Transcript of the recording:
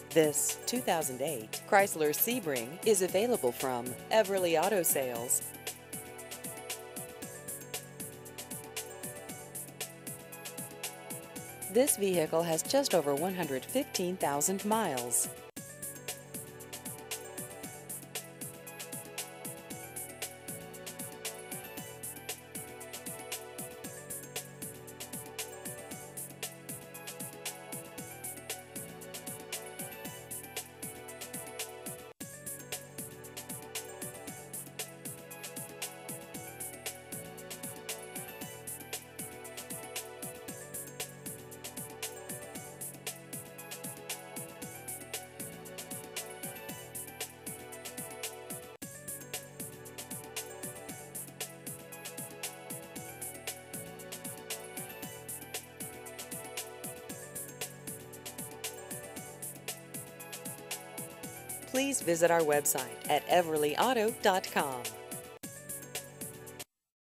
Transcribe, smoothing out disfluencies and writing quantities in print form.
This 2008 Chrysler Sebring is available from Everly Auto Sales. This vehicle has just over 115,000 miles. Please visit our website at everlyauto.com.